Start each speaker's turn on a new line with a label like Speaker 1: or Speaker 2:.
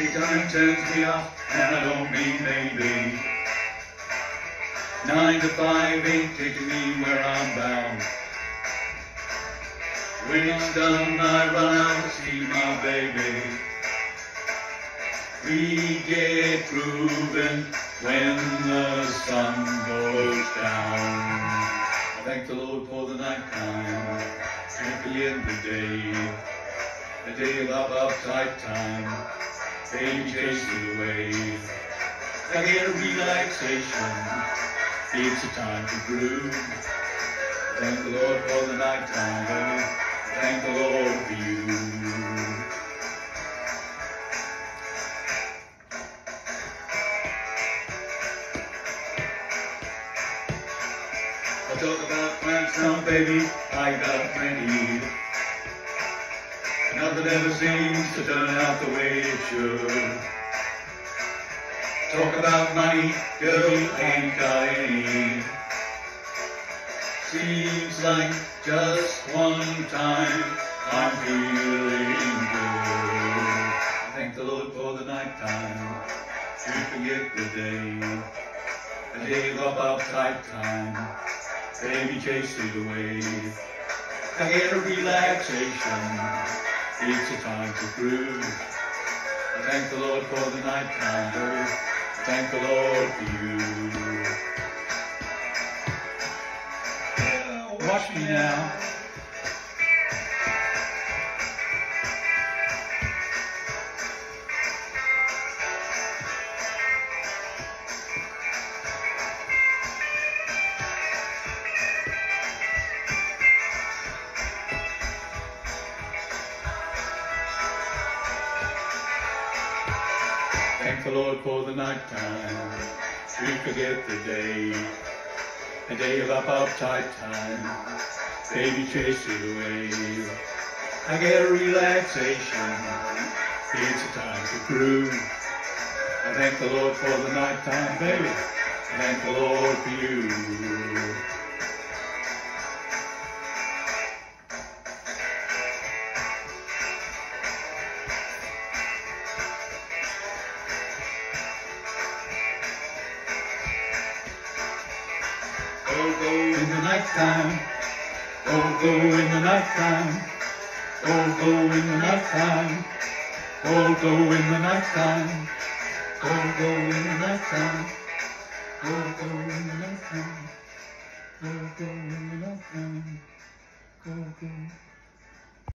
Speaker 1: Anytime turns me off, and I don't mean maybe. 9 to 5 ain't taking me where I'm bound. When it's done, I run out to see my baby. We get grooving when the sun goes down. I thank the Lord for the night time, happy in the day. A day of uptight time, baby chase it away. I get a relaxation, it's a time to groove. Thank the Lord for the night time, baby. Thank the Lord for you. I talk about plants now, baby, I got plenty. Nothing ever seems to turn out the way it should. Talk about money, girl, ain't got any. Seems like just one time I'm feeling good. Thank the Lord for the night time, to forget the day. A day of uptight time, baby chase it away. I get a relaxation, it's a time to groove. I thank the Lord for the night time, baby. Thank the Lord for you. Yeah, watch me now. Thank the Lord for the night time, to forget the day. A day of uptight time, baby chase it away. I get a relaxation, it's a time to groove. I thank the Lord for the night time, baby. I thank the Lord for you. Go in the night time, go in the night time, go in the night time, go in the night time, go in the night time, go in the night time, go in the night time, go.